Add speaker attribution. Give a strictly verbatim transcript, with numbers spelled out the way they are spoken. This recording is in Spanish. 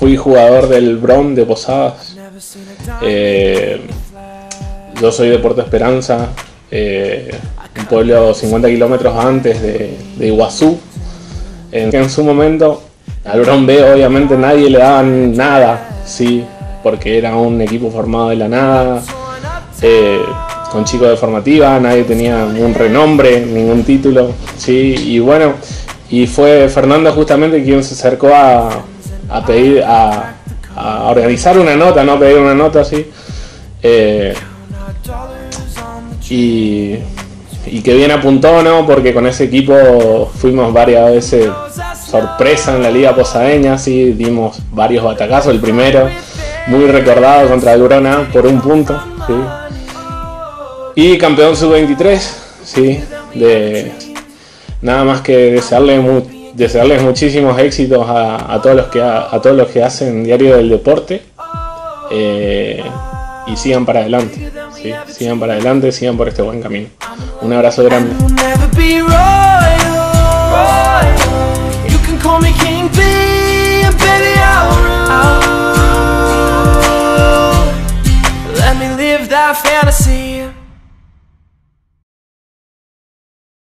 Speaker 1: fui jugador del Bron de Posadas. Eh, yo soy de Puerto Esperanza, eh, un pueblo cincuenta kilómetros antes de, de Iguazú. En, en su momento al Bron B obviamente nadie le daba nada, sí, porque era un equipo formado de la nada, eh, con chicos de formativa, nadie tenía ningún renombre, ningún título, sí, y bueno, y fue Fernando justamente quien se acercó a, a pedir, a, a organizar una nota, no pedir una nota así, eh, y, y que bien apuntó, ¿no? Porque con ese equipo fuimos varias veces sorpresa en la liga posadeña, sí, dimos varios batacazos, el primero muy recordado contra el Brona por un punto, sí. Y campeón sub veintitrés, sí, de nada más que desearle mu desearles muchísimos éxitos a, a todos los que a, a todos los que hacen Diario del Deporte, eh, y sigan para adelante, sí, sigan para adelante, sigan por este buen camino. Un abrazo grande.